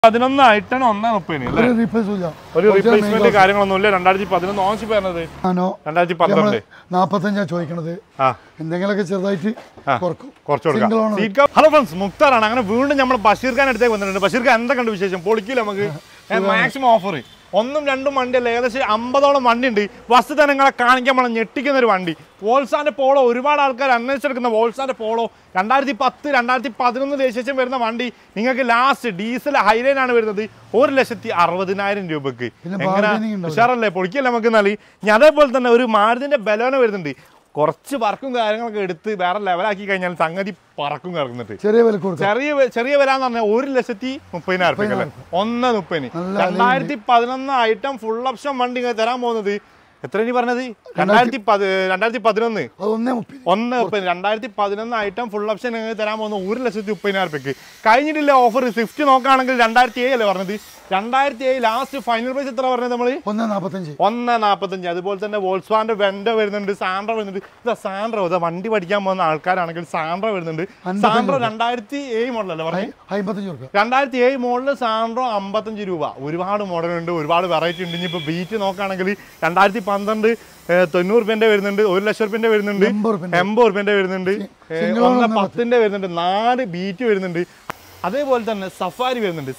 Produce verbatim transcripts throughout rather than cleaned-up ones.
പതിനൊന്ന് ഐറ്റം ഒന്നേ മുപ്പതിന് ഒരു റീപ്ലേസ്മെന്റ് കാര്യങ്ങളൊന്നുമില്ല. രണ്ടായിരത്തി പതിനൊന്ന് ഓൺഷിപ്പ് വരുന്നത് രണ്ടായിരത്തി പന്ത്രണ്ട് നാപ്പത്തഞ്ചാ ചോദിക്കണത്. എന്തെങ്കിലുമൊക്കെ ചെറുതായിട്ട് കുറച്ച് കൊടുക്കാം. ഹലോ ഫ്രണ്ട്സ്, മുക്താറാണ്. അങ്ങനെ വീണ്ടും നമ്മൾ ബഷീർ ഖാൻ അടുത്തേക്ക് വന്നിട്ടുണ്ട്. ബഷീർ ഖാൻ എന്താ കണ്ടു വിശേഷം? പൊളിക്കില്ല നമുക്ക് മാക്സിമം ഓഫർ. ഒന്നും രണ്ടും വണ്ടിയല്ല, ഏകദേശം അമ്പതോളം വണ്ടി ഉണ്ട്. വസ്തു തന്നെ നിങ്ങളെ കാണിക്കാൻ നമ്മൾ ഞെട്ടിക്കുന്ന ഒരു വണ്ടി. വോൾസാന്റെ പോളോ, ഒരുപാട് ആൾക്കാർ അന്വേഷിച്ചെടുക്കുന്ന വോൾസാന്റെ പോളോ രണ്ടായിരത്തി പത്ത് രണ്ടായിരത്തി പതിനൊന്ന് ദേശം വരുന്ന വണ്ടി നിങ്ങൾക്ക് ലാസ്റ്റ് ഡീസൽ ഹൈലൈൻ ആണ് വരുന്നത് ഒരു ലക്ഷത്തി അറുപതിനായിരം രൂപക്ക്. എങ്ങനെ ഉഷാറല്ലേ? പൊളിക്കല്ലേ നമുക്ക് എന്നാല്. ഞാൻ അതേപോലെ തന്നെ ഒരു മാരുതിന്റെ ബലോന വരുന്നുണ്ട്. കുറച്ച് വർക്കും കാര്യങ്ങളൊക്കെ എടുത്ത് വേറെ ലെവലാക്കി കഴിഞ്ഞാൽ സംഗതി പറക്കും കിടക്കുന്നുണ്ട്. ചെറിയ ചെറിയ ചെറിയ വിലാന്ന് പറഞ്ഞാൽ ഒരു ലക്ഷത്തി മുപ്പതിനായിരം റുപ്യ, ഒന്ന് മുപ്പതിന്. രണ്ടായിരത്തി പതിനൊന്ന് ഐറ്റം ഫുൾ ഓപ്ഷൻ വണ്ടി ഇങ്ങനെ തരാൻ പോകുന്നത് എത്ര ഇനി പറഞ്ഞത്? രണ്ടായിരത്തി പതി രണ്ടായിരത്തി പതിനൊന്ന് ഒന്ന് മുപ്പത് രണ്ടായിരത്തി പതിനൊന്ന് ഐറ്റം ഫുൾ ഓപ്ഷൻ നിങ്ങൾ തരാൻ പോകുന്നത് ഒരു ലക്ഷത്തി മുപ്പതിനായിരം റുപ്യക്ക്. കഴിഞ്ഞിട്ടില്ല ഓഫർ. സ്വിഫ്റ്റ് നോക്കുകയാണെങ്കിൽ രണ്ടായിരത്തി ഏഴ് അല്ലേ പറഞ്ഞത്? രണ്ടായിരത്തി ഏഴ് ലാസ്റ്റ് ഫൈനൽ പ്രൈസ് എത്ര പറഞ്ഞത് നമ്മള്? ഒന്ന് നാപ്പത്തഞ്ച് ഒന്ന് നാപ്പത്തഞ്ച് അതുപോലെ തന്നെ വോൾസ്വാന്റെ വെൻഡോ വരുന്നുണ്ട്, സാൻഡ്രോ വരുന്നുണ്ട്. ഇതാ സാൻഡ്രോ, ഇതാ വണ്ടി പഠിക്കാൻ പോകുന്ന ആൾക്കാരാണെങ്കിൽ സാൻഡ്രോ വരുന്നുണ്ട്. സാൻഡ്രോ രണ്ടായിരത്തി ഏഴ് മോഡലല്ലേ പറഞ്ഞത്? രണ്ടായിരത്തി ഏഴ് മോഡല് സാൻഡ്രോ അമ്പത്തഞ്ച് രൂപ. ഒരുപാട് മോഡലുണ്ട്, ഒരുപാട് വെറൈറ്റി ഉണ്ട്. ഇനിയിപ്പോ ബീറ്റ് നോക്കുകയാണെങ്കിൽ രണ്ടായിരത്തി പന്ത്രണ്ട് തൊണ്ണൂറ് റുപ്യന്റെ വരുന്നുണ്ട്, ഒരു ലക്ഷം റുപ്യന്റെ വരുന്നുണ്ട്, എൺപത് റുപ്യന്റെ വരുന്നുണ്ട്, ഒന്ന് പത്തിന്റെ വരുന്നുണ്ട്, നാല് ബീറ്റ് വരുന്നുണ്ട്. അതേപോലെ തന്നെ സഫാരി വരുന്നുണ്ട്.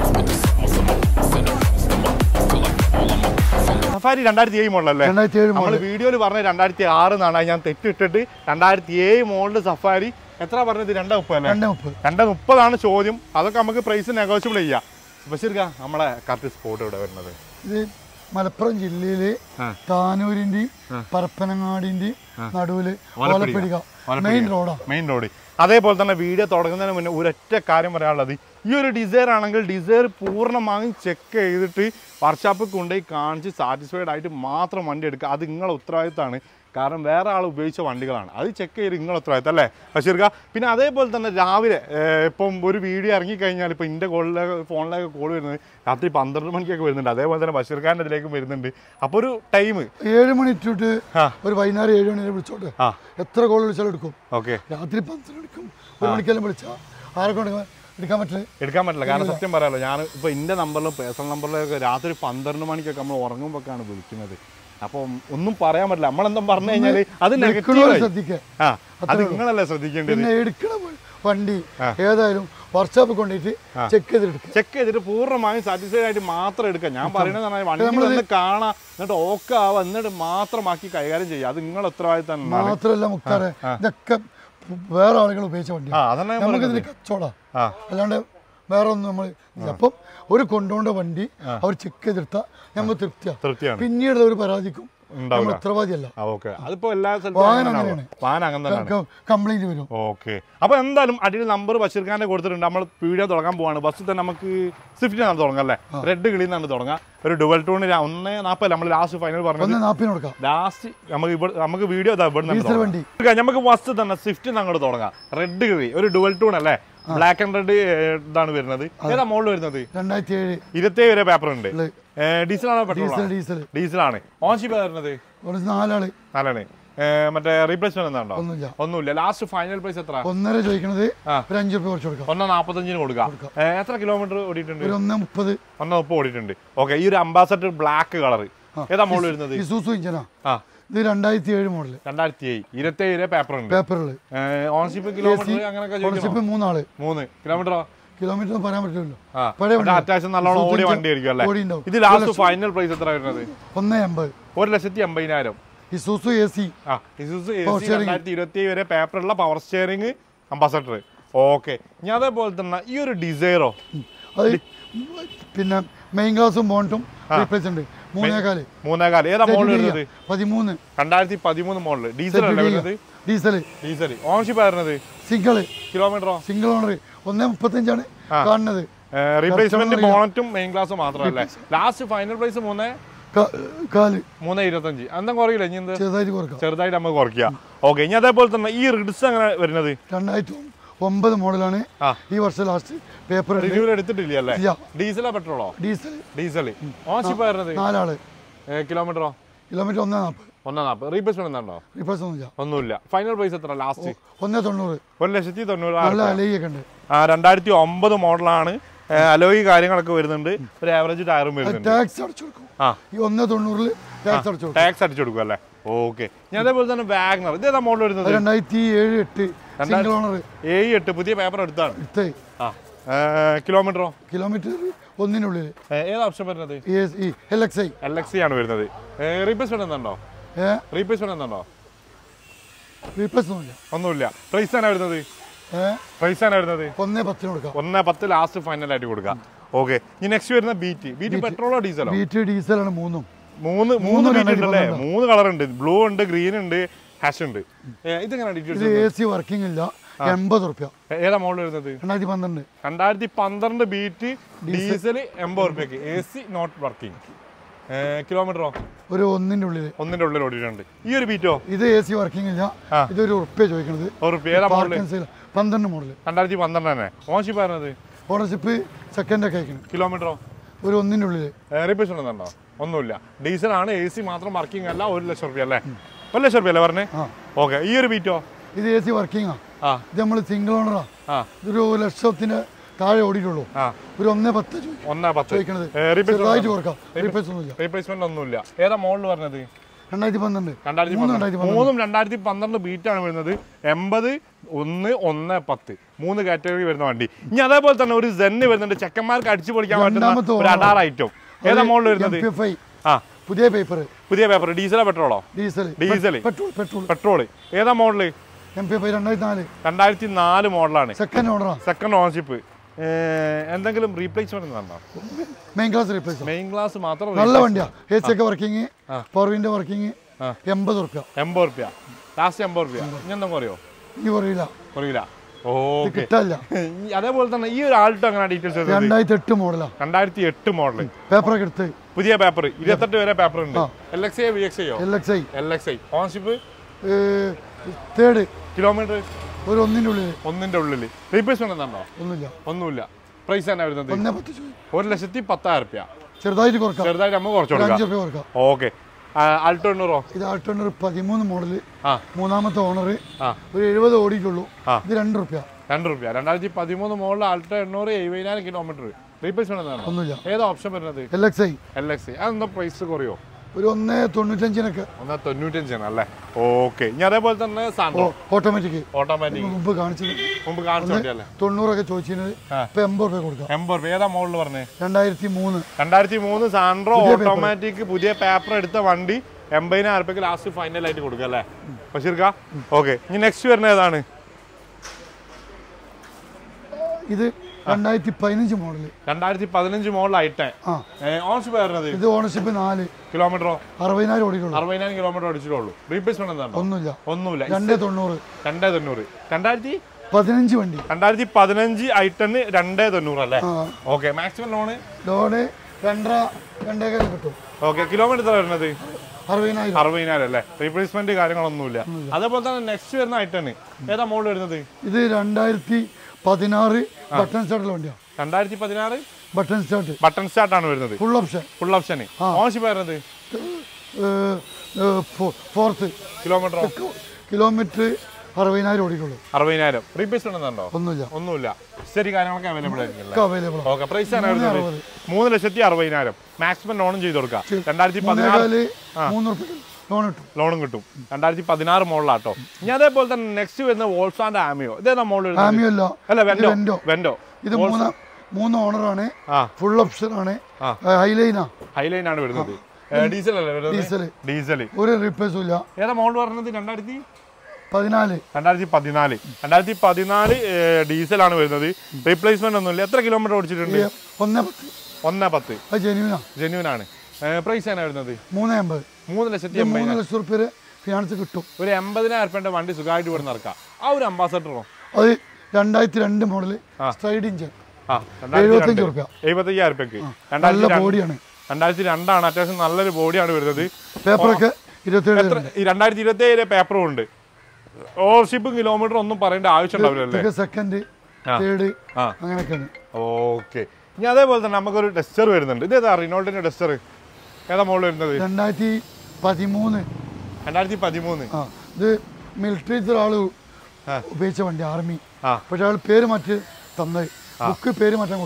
സഫാരി രണ്ടായിരത്തി ഏഴ് മോഡലല്ലേ? നമ്മൾ വീഡിയോയിൽ പറഞ്ഞത് രണ്ടായിരത്തി ആറ് എന്നാണ്. ഞാൻ തെറ്റിട്ടിട്ട് രണ്ടായിരത്തി ഏഴ് മോഡല് സഫാരി എത്ര പറഞ്ഞത്? രണ്ടേ മുപ്പത് അല്ലേ? രണ്ടേ മുപ്പതാണ് ചോദ്യം. അതൊക്കെ നമുക്ക് പ്രൈസ് നെഗോഷ്യബിൾ ചെയ്യാം. ബഷീർ ഖാൻ, നമ്മളെ കറക്റ്റ് സ്പോട്ട് ഇവിടെ വരുന്നത് ഇത് മലപ്പുറം ജില്ലയിലെ താനൂരിന്റെയും പരപ്പനങ്ങാടിന്റെയും നടുവില് മെയിൻ റോഡാണ്. Main road. അതേപോലെ തന്നെ വീഡിയോ തുടങ്ങുന്നതിന് മുന്നേ ഒരൊറ്റ കാര്യം പറയാനുള്ളത്, ഈ ഒരു ഡിസൈർ ആണെങ്കിൽ ഡിസൈർ പൂർണ്ണമായും ചെക്ക് ചെയ്തിട്ട് വർക്ക്ഷോപ്പിൽ കൊണ്ടുപോയി കാണിച്ച് സാറ്റിസ്ഫൈഡ് ആയിട്ട് മാത്രം വണ്ടി എടുക്കുക. അത് നിങ്ങളുടെ ഉത്തരവാദിത്തമാണ്. കാരണം വേറെ ആൾ ഉപയോഗിച്ച വണ്ടികളാണ്. അത് ചെക്ക് ചെയ്ത് നിങ്ങളുടെ ഉത്തരവാദിത്തം അല്ലേ ബഷീർ ഖാൻ? പിന്നെ അതേപോലെ തന്നെ രാവിലെ ഇപ്പം ഒരു വീഡിയോ ഇറങ്ങിക്കഴിഞ്ഞാൽ ഇപ്പം എൻ്റെ കോളിലേക്ക് ഫോണിലേക്ക് കോൾ വരുന്നത് രാത്രി പന്ത്രണ്ട് മണിക്കൊക്കെ വരുന്നുണ്ട്. അതേപോലെ തന്നെ ബഷീർ ഖാൻ്റെ ഇതിലേക്ക് വരുന്നുണ്ട്. അപ്പോൾ ഒരു ടൈം ഏഴ് മണി ഇട്ടിട്ട് ഒരു വൈകുന്നേരം ഏഴ് മണി വിളിച്ചോട്ടെ, എത്ര കോൾ വിളിച്ചാലും എടുക്കും. ഓക്കെ, രാത്രി പന്ത്രണ്ട് എടുക്കും, ഒരു മണിക്കെല്ലാം വിളിച്ചാൽ ആരൊക്കെ എടുക്കാൻ പറ്റില്ല എടുക്കാൻ പറ്റില്ല കാരണം സത്യം പറയാമല്ലോ, ഞാൻ ഇപ്പോൾ എൻ്റെ നമ്പറിലും പേഴ്സണൽ നമ്പറിലൊക്കെ രാത്രി പന്ത്രണ്ട് മണിക്കൊക്കെ നമ്മൾ ഉറങ്ങുമ്പോഴൊക്കെയാണ് വിളിക്കുന്നത്. അപ്പം ഒന്നും പറയാൻ പറ്റില്ല. നമ്മളെന്താ പറഞ്ഞു കഴിഞ്ഞാല് അത് നെഗറ്റീവ്. ആ, അത് നിങ്ങളല്ലേ ശ്രദ്ധിക്കേണ്ടത്. എടുക്കണ വണ്ടി ഏതായാലും വർക്ക്ഷോപ്പിൽ കൊണ്ടിട്ട് ചെക്ക് ചെയ്തിട്ട് ചെക്ക് ചെയ്തിട്ട് പൂർണ്ണമായും സാറ്റിസ്ഫൈഡ് ആയിട്ട് മാത്രം എടുക്കാം. ഞാൻ പറയുന്നത് വണ്ടി വന്ന് കാണാം, എന്നിട്ട് ഓക്കെ ആവാം, എന്നിട്ട് മാത്രമാക്കി കൈകാര്യം ചെയ്യാം. അത് നിങ്ങളുടെ ഉത്തരവാദിത്തം മാത്രമല്ല മുക്താറെ, ഇതൊക്കെ വേറെ ആളുകൾ ഉപയോഗിച്ച വണ്ടി, നമുക്ക് ഇതിന് കച്ചവടം. അല്ലാണ്ട് വേറെ ഒന്നും നമ്മൾ അപ്പം ഒരു കൊണ്ടുപോണ്ട വണ്ടി അവർ ചെക്ക് ചെയ്തെടുത്താൽ നമ്മൾ തൃപ്തിയാണ്. പിന്നീട് ഒരു പരാതിക്കും ഉത്തരവാദിയല്ല. കംപ്ലൈന്റ് വരും. ഓക്കെ, അപ്പൊ എന്തായാലും അടിയിൽ നമ്പർ ബഷീർ ഖാന്റെ കൊടുത്തിട്ടുണ്ട്. നമ്മൾ വീഡിയോ തുടങ്ങാൻ പോവാണ്. ബസ്സിൽ തന്നെ നമുക്ക് സ്വിഫ്റ്റിനാണ് തുടങ്ങാം അല്ലേ? റെഡ് കളിയിൽ നിന്നാണ് തുടങ്ങാം. ഒരു ഡുവൽ ടൂണ് ഒന്ന് നാപ്പത് നമ്മൾ ലാസ്റ്റ് ഫൈനൽ പറഞ്ഞത്. ലാസ്റ്റ് നമുക്ക് ഇവിടെ നമുക്ക് വീഡിയോ നമുക്ക് ബസ് തന്നെ സ്വിഫ്റ്റ് അങ്ങോട്ട് തുടങ്ങാം. റെഡ് കളി ഒരു ഡുവൽ ടൂൺ അല്ലേ? ബ്ലാക്ക് ആൻഡ് റെഡ് ഇതാണ് വരുന്നത്. ഏതാ മോഡൽ വരുന്നത്? രണ്ടായിരത്തി ഏഴ് ഇരുപത്തി വരെ പേപ്പർ ഉണ്ട്. ഡീസലാണോ പെട്രോൾ? ഡീസലാണ്. ഓൺഷിപ്പ് വരുന്നത് നാലാണ് നാലാണ്. മറ്റേ റീപ്ലേസ്മെന്റ് എന്താണോ? ഒന്നുമില്ല. ലാസ്റ്റ് ഫൈനൽ പ്രൈസ് എത്ര? ഒന്നര ചോദിക്കുന്നത്, അഞ്ച് രൂപ കുറച്ച് കൊടുക്കാം. ഒന്ന് നാപ്പത്തഞ്ചിന് കൊടുക്കാം. എത്ര കിലോമീറ്റർ ഓടിയിട്ടുണ്ട്? ഒന്ന് മുപ്പത് ഒന്ന് മുപ്പത് ഓടിയിട്ടുണ്ട്. ഓക്കെ, ഈ ഒരു അംബാസഡർ ബ്ലാക്ക് കളർ ഏതാ മോഡൽ വരുന്നത്? ആ, ഇത് രണ്ടായിരത്തി ഏഴ് മോഡൽ. രണ്ടായിരത്തി ഏഴ് ഇരുപത്തി ഏഴ് പേപ്പർ ഉണ്ട്. പേപ്പറില് ഓൺഷിപ്പ് കിലോമീറ്റർ അങ്ങനെയൊക്കെ മൂന്നാള് മൂന്ന് കിലോമീറ്ററോ? കിലോമീറ്റർ പറയാൻ പറ്റില്ലല്ലോ. അത്യാവശ്യം നല്ലോണം ഓടിയ വണ്ടി ആയിരിക്കും അല്ലേ? ഇത് ലാസ്റ്റ് ഫൈനൽ പ്രൈസ് എത്ര വരുന്നത്? ഒന്ന് എൺപത് ഒരു ലക്ഷത്തി എൺപതിനായിരം. ഇസൂസു എ സി രണ്ടായിരത്തി ഇരുപത്തി ഏഴ് വരെ പേപ്പറുള്ള പവർ സ്റ്റിയറിംഗ് അംബാസഡർ. ഓക്കെ, ഞാൻ അതേപോലെ തന്നെ ഈ ഒരു ഡിസൈറോ അത് പിന്നെ മെയിൻ ഗ്ലാസും ബോണ്ടും ഉണ്ട്. മൂന്നേകാല് മൂന്നേകാല് ഏതാ മോഡൽ വരുന്നത്? പതിമൂന്ന് രണ്ടായിരത്തി പതിമൂന്ന് മോഡൽ. ഡീസൽ അല്ലേ വരുന്നത്? Diesel diesel. ഓൺഷിപ്പ് വരുന്നത് സിംഗിൾ കിലോമീറ്ററോ? സിംഗിൾ ഓണർ ഒന്നേ മുപ്പത്തഞ്ചാണ് കാണുന്നത്. റീപ്ലേസ്മെന്റ് ബോണറ്റും മെയിൻ ഗ്ലാസും മാത്രമല്ലേ? ലാസ്റ്റ് ഫൈനൽ പ്രൈസ് മൂന്ന് കാല് മൂന്ന് ഇരുപത്തഞ്ച്. എന്താ കുറയില്ല? ഇനി എന്ത് ചെറുതായിട്ട് ചെറുതായിട്ട് നമുക്ക് കുറയ്ക്കാം. ഓക്കെ, ഇനി അതേപോലെ തന്നെ ഈ റിഡ്സ് അങ്ങനെ വരുന്നത് രണ്ടായിരത്തി ഒമ്പത് മോഡലാണ്. ഈ വർഷം ലാസ്റ്റ് പേപ്പർ റിന്യൂവൽ എടുത്തിട്ടില്ല അല്ലേ? ഡീസലോ പെട്രോളോ? ഡീസൽ. ഡീസൽ. ഓൺഷിപ്പ് വരുന്നത് നാലാള്. കിലോമീറ്ററോ? കിലോമീറ്റർ ഒന്നേ നാൽപ്പത്. ഒന്നേ നാൽപ്പത്. റീപ്ലേസ്മെന്റ് എന്താണോ? റീപ്ലേസ്മെന്റ് ഒന്നുമില്ല. ഫൈനൽ പ്രൈസ് എത്ര ലാസ്റ്റ്? ഒന്നേ തൊണ്ണൂറ്. ഒരു ലക്ഷത്തി തൊണ്ണൂറ്. ഉണ്ട്. രണ്ടായിരത്തി ഒമ്പത് മോഡലാണ്. അലോയി കാര്യങ്ങളൊക്കെ വരുന്നുണ്ട്. ഒരു ആവറേജ് ടയറും വരുന്നുണ്ട്. ടാക്സ് അടിച്ചു കൊടുക്കും. ആ ഈ ഒന്ന് തൊണ്ണൂറിൽ ടാക്സ് അടിച്ചു കൊടുക്കും. ടാക്സ് അടിച്ചു കൊടുക്കും അല്ലേ? ഓക്കെ. ഞാൻ അതേപോലെ തന്നെ വാഗ്നർ ഇതേതാ മോഡൽ വരുന്നത്? രണ്ടായിരത്തി ഏഴ് എട്ട് സിംഗിൾ ഓണർ. ഏഴ് എട്ട് പുതിയ പേപ്പർ എടുത്താണ്. എടുത്തേ. ആ കിലോമീറ്ററോ? കിലോമീറ്റർ ഒന്നിനുള്ളിൽ. ഏതാ ഓപ്ഷൻ വരുന്നത്? L X I L X ആണ് വരുന്നത്. റീപ്ലേസ്മെന്റ് എന്തുണ്ടോ? റീപ്ലേസ്മെന്റ് എന്തുണ്ടോ? റീപ്ലേസ്മെന്റ് ഒന്നുമില്ല. പ്രൈസ് ആണ് വരുന്നത്? പ്രൈസ് ആണ് വരുന്നത് ഒന്നേ പത്തിന് കൊടുക്കാം. ഒന്നേ പത്ത് ലാസ്റ്റ് ഫൈനൽ ആയിട്ട് കൊടുക്കാം. ഓക്കെ. ഇനി നെക്സ്റ്റ് വരുന്ന ബീറ്റ്. ബീറ്റ് പെട്രോളോ ഡീസലോ? ബീറ്റ് ഡീസലാണ്. മൂന്നും മൂന്ന് മൂന്ന് ബീറ്റ് ഉണ്ടല്ലേ? മൂന്ന് കളർ ഉണ്ട്. ബ്ലൂ ഉണ്ട്, ഗ്രീൻ ഉണ്ട്, ഹാഷ് ഉണ്ട്. ഇതെങ്ങനെ ഡീറ്റെയിൽസ്? എ സി വർക്കിംഗ് ഇല്ല. എൺപത് റുപ്യ. ഏതാ മോഡൽ വരുന്നത്? രണ്ടായിരത്തി പന്ത്രണ്ട് രണ്ടായിരത്തി പന്ത്രണ്ട് ബീറ്റ് ഡീസൽ എൺപത് റുപ്യക്ക്. A C not working. കിലോമീറ്ററോ? ഒരു ഒന്നിന്റെ ഉള്ളിൽ. ഒന്നിന്റെ ഉള്ളിൽ ഓടിയിട്ടുണ്ട്. ഈ ഒരു ബീറ്റോ? ഇത് എ സി വർക്കിംഗ് ഇല്ല. ഇതൊരു ഉറുപ്പ്യ ചോദിക്കുന്നത്. പന്ത്രണ്ട് മോഡൽ. രണ്ടായിരത്തി പന്ത്രണ്ട് തന്നെ. ഓണർഷിപ്പ് വരുന്നത്? ഓണർഷിപ്പ് സെക്കൻഡ് ഒക്കെ അയക്കണം. കിലോമീറ്ററോ? ഒരു ഒന്നിന്റെ ഉള്ളിൽ. റീപ്ലേസ് ഉണ്ടെന്നുണ്ടോ? ഒന്നുമില്ല. ഡീസലാണ്. എ സി മാത്രം വർക്കിംഗ് അല്ല. ഒരു ലക്ഷം റുപ്യ അല്ലേ? ഒരു ലക്ഷം റുപ്യ അല്ലേ പറഞ്ഞേ? ഓക്കെ. ഈ ഒരു ബീറ്റോ? ഇത് എ സി വർക്കിംഗ് ആ. ഇത് നമ്മൾ സിംഗിൾ ഓണറാ. ഇതൊരു ലക്ഷത്തിന് താഴെ ഓടിയിട്ടുള്ളൂ. ഒരു ഒന്നേ പത്ത് ചോദിക്കണത്. റീപ്ലേസ്മെന്റ് ഒന്നുമില്ല. ഏതാ മോഡൽ പറഞ്ഞത്? രണ്ടായിരത്തി പന്ത്രണ്ട്. മൂന്നും രണ്ടായിരത്തി പന്ത്രണ്ട് ബീറ്റാണ് വരുന്നത്. എൺപത് ഒന്ന് ഒന്ന് പത്ത് മൂന്ന് കാറ്റഗറി വരുന്ന വണ്ടി. ഇനി അതേപോലെ തന്നെ ഒരു സെന്ന് വരുന്നുണ്ട്. ചെക്കന്മാർക്ക് അടിച്ചു പൊളിക്കാൻ പറ്റുന്ന ഒരു അഡാർ ഐറ്റം. ഏതാ മോഡൽ വരുന്നത്? ആ പുതിയ പേപ്പർ. പുതിയ പേപ്പർ. ഡീസലോ പെട്രോളോ? ഡീസൽ. ഡീസൽ. പെട്രോൾ. പെട്രോൾ. ഏതാ മോഡല്? രണ്ടായിരത്തി നാല് മോഡലാണ്. Second owner. Second ownership. എന്തെങ്കിലും റീപ്ലേസ്മെന്റ് ഉണ്ടോ? Main class replace. Main class മാത്രം. നല്ല വണ്ടിയാ. എ സി ഒക്കെ വർക്കിംഗ്. Power window working. എൺപത് റുപ്യ. എൺപത് റുപ്യ ലാസ്റ്റ്. എൺപത് റുപ്യ. ഇനി എന്തും കുറയോ? ഈ കുറയില്ല. കുറയില്ല. കിട്ടില്ല. അതേപോലെ തന്നെ ഈ ഒരു ആൾട്ടോ അങ്ങനെ ഡീറ്റെയിൽസ്? രണ്ടായിരത്തി എട്ട് മോഡലാ. രണ്ടായിരത്തി എട്ട് മോഡൽ. പേപ്പറൊക്കെ എടുത്ത്. പുതിയ പേപ്പർ. ഇരുപത്തെട്ട് വരെ പേപ്പർ ഉണ്ട്. L X I V X ഐയോ? L X I. L X I. Ownership third. Kilometre? ഒരു ഒന്നിന്റെ ഉള്ളിൽ. ഒന്നിന്റെ ഉള്ളിൽ. റീപ്ലേസ്മെന്റ് എന്താണോ? ഒന്നുമില്ല. ഒന്നുമില്ല. പ്രൈസ് ആണ് വരുന്നത്? ഒരു ലക്ഷത്തി പത്തായിരം റുപ്യ. ചെറുതായിട്ട് കുറക്കാം. ചെറുതായിട്ട് നമുക്ക് കുറച്ച് കൊടുക്കാം. ഓക്കെ. ആൾട്ടോ എണ്ണൂറോ? ഇത് ആൾട്ടോ എണ്ണൂറ് പതിമൂന്ന് മോഡല്. മൂന്നാമത്തെ ഓണർ. ഒരു എഴുപത് ഓടിയിട്ടുള്ളൂ. ഇത് രണ്ട് റുപ്യ. രണ്ട് റുപ്യ. രണ്ടായിരത്തി പതിമൂന്ന് മോഡൽ ആൾട്ടോ എണ്ണൂറ് എഴുപതിനായിരം കിലോമീറ്റർ. റീപ്ലേസ്മെന്റ് എന്താണ്? ഒന്നുമില്ല. ഏതാ ഓപ്ഷൻ വരുന്നത്? L X I. L X I. അതെന്താ പ്രൈസ് കുറയോ? ഒരു ഒന്ന് തൊണ്ണൂറ്റഞ്ചിനൊക്കെ. ഒന്ന് തൊണ്ണൂറ്റഞ്ചാണ് അല്ലേ? ഓക്കെ. ഇനി അതേപോലെ തന്നെ ഓട്ടോമാറ്റിക്. ഓട്ടോമാറ്റിക് മുമ്പ് കാണിച്ചത്. മുമ്പ് കാണിച്ചല്ലേ? തൊണ്ണൂറൊക്കെ ചോദിച്ചത്. ഇപ്പൊ എൺപത് രൂപ കൊടുക്കാം. എൺപത് രൂപ. ഏതാ മോഡൽ പറഞ്ഞേ? രണ്ടായിരത്തി മൂന്ന്. രണ്ടായിരത്തി മൂന്ന് സാൻഡ്രോ ഓട്ടോമാറ്റിക് പുതിയ പേപ്പർ എടുത്ത വണ്ടി എൺപതിനായിരം രൂപയ്ക്ക് ലാസ്റ്റ് ഫൈനൽ ആയിട്ട് കൊടുക്കുക അല്ലേ ബഷീർക്ക? ഓക്കെ. ഇനി നെക്സ്റ്റ് വരുന്ന ഏതാണ്? ഇത് രണ്ടായിരത്തി പതിനഞ്ച് മോഡൽ. രണ്ടായിരത്തി പതിനഞ്ച് മോഡൽ ആയിട്ടേ. ഓണർഷിപ്പ് വരുന്നത്? ഇത് ഓണർഷിപ്പ് നാല്. കിലോമീറ്ററോ? അറുപതിനായിരം ഓടിയിട്ടുള്ളൂ. അറുപതിനായിരം കിലോമീറ്റർ ഓടിച്ചിട്ടുള്ളൂ. റീപ്ലേസ്മെന്റ് എന്താണ്? ഒന്നുമില്ല. ഒന്നുമില്ല. രണ്ടേ തൊണ്ണൂറ്. രണ്ടേ തൊണ്ണൂറ്. രണ്ടായിരത്തി പതിനഞ്ച് വണ്ടി. രണ്ടായിരത്തി പതിനഞ്ച് ഐട്ടന് രണ്ടേ തൊണ്ണൂറ് അല്ലേ? ഓക്കെ. Maximum loan? ലോണ് രണ്ടര രണ്ടേകാലം കിട്ടും. ഓക്കെ. കിലോമീറ്റർ എത്ര വരുന്നത്? അറുപതിനായിരം. അറുപതിനായിരം അല്ലേ? റീപ്ലേസ്മെന്റ് കാര്യങ്ങളൊന്നുമില്ല. അതേപോലെ തന്നെ നെക്സ്റ്റ് വരുന്ന ഐട്ടന് ഏതാ മോഡൽ വരുന്നത്? ഇത് രണ്ടായിരത്തി പതിനാറ് ബട്ടൺ സ്റ്റാർട്ടുള്ള വണ്ടിയാണ്. രണ്ടായിരത്തി പതിനാറ് ബട്ടൺ സ്റ്റാർട്ട്. ബട്ടൺ സ്റ്റാർട്ട് ആണ് വരുന്നത്. Full option. Full option. Ownership വരുന്നത്? ഫോർത്ത്. കിലോമീറ്ററോ? കിലോമീറ്റർ അറുപതിനായിരം ഓടിക്കുള്ളൂ. അറുപതിനായിരം. റീപ്ലേസ്മെന്റ് ഉണ്ടോ? ഒന്നുമില്ല. ഒന്നുമില്ല. ശരി. കാര്യങ്ങളൊക്കെ അവൈലബിൾ ആയിരിക്കും. അവൈലബിൾ. ഓക്കെ. പ്രൈസ് ആണ് വരുന്നത്? മൂന്ന് ലക്ഷത്തി അറുപതിനായിരം. മാക്സിമം ലോണും ചെയ്ത് കൊടുക്കാം. രണ്ടായിരത്തി പതിനാറ് ലോണും കിട്ടും. രണ്ടായിരത്തി പതിനാറ് മോഡലാട്ടോ. ഇനി അതേപോലെ തന്നെ നെക്സ്റ്റ് വരുന്ന വോൾസാന്റെ ആമിയോ. ഇതേതാ മോഡൽ? അല്ല, വെന്റോ. വെന്റോ. ഇത് മൂന്ന് മൂന്ന് ഓണറാണ്. ഫുൾ ഓപ്ഷൻ ആണ്. ഹൈലൈനാ. ഹൈലൈൻ ആണ് വരുന്നത്. ഡീസൽ അല്ലേ വരുന്നത്? ഡീസൽ. ഡീസൽ. ഒരു റീപ്ലേസും ഇല്ല. ഏതാ മോഡൽ പറഞ്ഞത്? രണ്ടായിരത്തി പതിനാല്. രണ്ടായിരത്തി പതിനാല്. രണ്ടായിരത്തി പതിനാല് ഡീസലാണ് വരുന്നത്. റീപ്ലേസ്മെന്റ് ഒന്നുമില്ല. എത്ര കിലോമീറ്റർ ഓടിച്ചിട്ടുണ്ട്? ഒന്നേ പത്ത്. ഒന്നേ പത്ത്. ജെന്യൂനാ. ജെന്യൂൻ ആണ്. പ്രൈസ് ആണ് വരുന്നത്? മൂന്ന് എൺപത്. മൂന്ന് ലക്ഷത്തി മൂന്ന് ലക്ഷം റുപ്യ ഫിനാൻസ് കിട്ടും. ഒരു എൺപതിനായിരം റുപ്യന്റെ വണ്ടി സുഖമായിട്ട് ഇവിടെ നടക്കാം. ആ ഒരു അംബാസഡറോ? അത് രണ്ടായിരത്തി രണ്ട് മോഡല്. സ്ട്രൈഡ് ഇഞ്ചൻ. എഴുപത്തഞ്ച് റുപ്യ. എഴുപത്തയ്യായിരം റുപ്യക്ക്. ബോഡിയാണ്. രണ്ടായിരത്തി രണ്ടാണ്. അത്യാവശ്യം നല്ലൊരു ബോഡിയാണ് വരുന്നത്. പേപ്പറൊക്കെ രണ്ടായിരത്തി ഇരുപത്തി ഏഴ് പേപ്പറും ഉണ്ട്. ഓവർഷിപ്പും കിലോമീറ്റർ ഒന്നും പറയേണ്ട ആവശ്യം ഉണ്ടാവില്ലല്ലേ? സെക്കൻഡ് തേർഡ് അങ്ങനെയൊക്കെയാണ്. ഓക്കെ. ഇനി അതേപോലെ തന്നെ നമുക്കൊരു ഡസ്റ്റർ വരുന്നുണ്ട്. ഇതേതാ? റിനോൾട്ടിന്റെ ഡസ്റ്റർ. ഏതാ മോഡൽ വരുന്നത്? രണ്ടായിരത്തി പതിമൂന്ന്. രണ്ടായിരത്തി പതിമൂന്ന്. ഇത് മിലിറ്ററി ആള് ഉപയോഗിച്ച വണ്ടി. ആർമി. പക്ഷെ ആൾ പേര് മാറ്റി തന്നത്. ബുക്ക് പേര് മാറ്റാൻ കൊടുത്താ.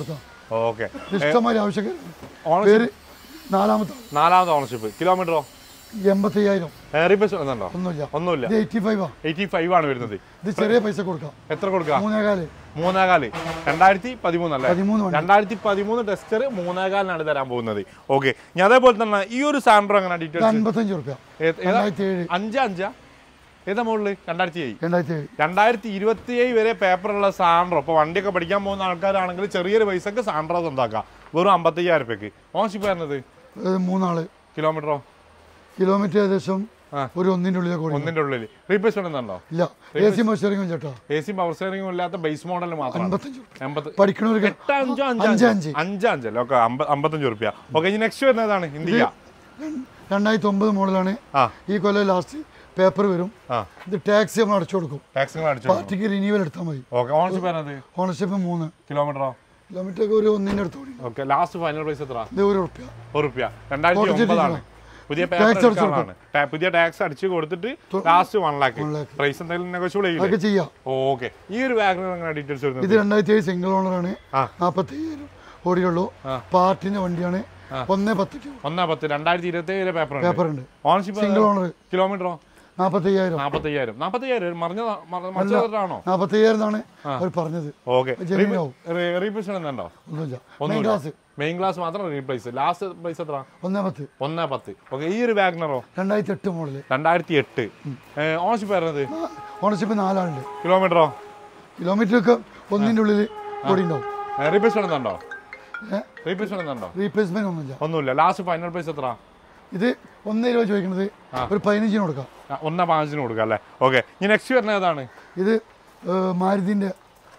ഓക്കെ ഇഷ്ടംമാതിരി ആവശ്യക്കാർ. നാലാമത്തെ നാലാമത്തെ ഓണർഷിപ്പ്. കിലോമീറ്ററോ? എൺപത്തി അയ്യായിരം. റീപ്ലേസ് ഉണ്ടോ? ഒന്നുമില്ല. ഒന്നുമില്ല. എയ്റ്റി ഫൈവ് എയ്റ്റി ഫൈവ് ആണ് വരുന്നത്. ഇത് ചെറിയ പൈസ കൊടുക്കാം. എത്ര കൊടുക്കാം? മൂന്നേകാല്. മൂന്നേകാല്. രണ്ടായിരത്തി പതിമൂന്നല്ലേ? പതിമൂന്ന്. രണ്ടായിരത്തി പതിമൂന്ന് ടെസ്റ്റർ മൂന്നേകാലിനാണ് തരാൻ പോകുന്നത്. ഓക്കെ, ഞാൻ അതേപോലെ തന്നെ ഈ ഒരു സാൻഡ്രോ എങ്ങനെ ഡീറ്റെയിൽസ്? അൻപത്തഞ്ച് റുപ്യ. അഞ്ച് അഞ്ചാ ഏതാ മോളില്? രണ്ടായിരത്തി ഏഴ് രണ്ടായിരത്തി ഏഴ് രണ്ടായിരത്തി ഇരുപത്തി ഏഴ് വരെ പേപ്പറുള്ള സാൻഡ്രോ. ഇപ്പോൾ വണ്ടിയൊക്കെ പഠിക്കാൻ പോകുന്ന ആൾക്കാരാണെങ്കിൽ ചെറിയൊരു പൈസക്ക് സാൻഡ്രോ സ്വന്താക്കാം. വെറും അമ്പത്തയ്യായിരം റുപ്യക്ക്. ഓൺഷിപ്പ് വരുന്നത് മൂന്നാള്. കിലോമീറ്ററോ? കിലോമീറ്റർ ഏകദേശം ഒരു ഒന്നിന്റെ ഉള്ളിൽ. ഒന്നിന്റെ ഉള്ളിൽ. റീപ്ലേസ് ഉണ്ടോ? ഇല്ല. എ സി പവർ സ്റ്റിയറിംഗും ചേട്ടാ. എ സി പവർ സ്റ്റിയറിംഗും ഇല്ലാത്ത ബേസ് മോഡൽ മാത്രം പഠിക്കണവർക്ക് അഞ്ചഞ്ചല്ലേ? ഓക്കെ, അമ്പത്തഞ്ച് റുപ്യ. ഓക്കെ, ഇനി നെക്സ്റ്റ് വരുന്നതാണ് ഇന്ത്യ. രണ്ടായിരത്തി ഒമ്പത് മോഡലാണ്. ഈ കൊല്ലം ലാസ്റ്റ് പേപ്പർ വരും. ഇത് ടാക്സ് നമ്മൾ അടച്ചു കൊടുക്കും. പാർട്ടിക്ക് റിന്യൂവൽ എടുത്താൽ മതി. ഓണർഷിപ്പ് മൂന്ന്. കിലോമീറ്ററോ? കിലോമീറ്റർ ഒക്കെ ഒരു ഒന്നിന്റെ അടുത്ത്. ഓക്കെ, ലാസ്റ്റ് ഫൈനൽ പ്രൈസ് എത്ര? ഒരു റുപ്യ. ഒരു റുപ്യ. രണ്ടായിരത്തി ഒമ്പതാണ്. പുതിയ പേപ്പർ പുതിയ ടാക്സ് അടിച്ച് കൊടുത്തിട്ട് ലാസ്റ്റ് വൺ ലാക്ക്. പ്രൈസ് എന്തെങ്കിലും നെഗോഷ്യബിൾ ചെയ്യാം. ഓക്കെ, ഈ ഒരു വാഗണർ ഡീറ്റെയിൽസ് വരുന്നത്? ഇത് രണ്ടായിരത്തി ഏഴ് സിംഗിൾ ഓണറാണ്. നാപ്പത്തി അയ്യായിരം ഓടിയുള്ളൂ. പാർട്ടിന്റെ വണ്ടിയാണ്. ഒന്നേ പത്ത്. ഒന്നേ പത്ത്. രണ്ടായിരത്തി ഇരുപത്തി ഏഴിലെ പേപ്പർ പേപ്പർ ഉണ്ട്. Ownership single owner. കിലോമീറ്ററോ? നാപ്പത്തി അയ്യായിരം. നാപ്പത്തി അയ്യായിരം. നാപ്പത്തി അയ്യായിരം മറിഞ്ഞോ? നാപ്പത്തി അയ്യായിരം ആണ് അവർ പറഞ്ഞത്. ഓക്കെ, റീപ്ലേസ് ഉണ്ടോ? ഒന്നുമില്ല. മെയിൻ ക്ലാസ് മാത്രം റീപ്ലേസ്. ലാസ്റ്റ് പ്രൈസ് എത്ര? ഒന്നേ പത്ത്. ഒന്നേ പത്ത്. ഓക്കെ, ഈ ഒരു വാഗ്നറോ? രണ്ടായിരത്തി എട്ട് മോഡല്. രണ്ടായിരത്തി എട്ട്. ഓണർഷിപ്പ് വരുന്നത്? ഓണർഷിപ്പ് നാലാളുണ്ട്. കിലോമീറ്ററോ? കിലോമീറ്റർ ഒക്കെ ഒന്നിന്റെ ഉള്ളിൽ ഓടി ഉണ്ടാവും. റീപ്ലേസ് ഉണ്ടോ? റീപ്ലേസ് ഉണ്ടോ? റീപ്ലേസ്മെന്റ് ഒന്നുമില്ല. ഒന്നുമില്ല. ലാസ്റ്റ് ഫൈനൽ പ്രൈസ് എത്ര? ഇത് ഒന്നേ രൂപ ചോദിക്കുന്നത് ഒരു പതിനഞ്ചിന് കൊടുക്കാം. ഒന്നേ പതിനഞ്ചിന് കൊടുക്കാം അല്ലേ? ഓക്കെ, ഇനി നെക്സ്റ്റ് വരുന്നത് ഏതാണ്? ഇത് മാരുതിന്റെ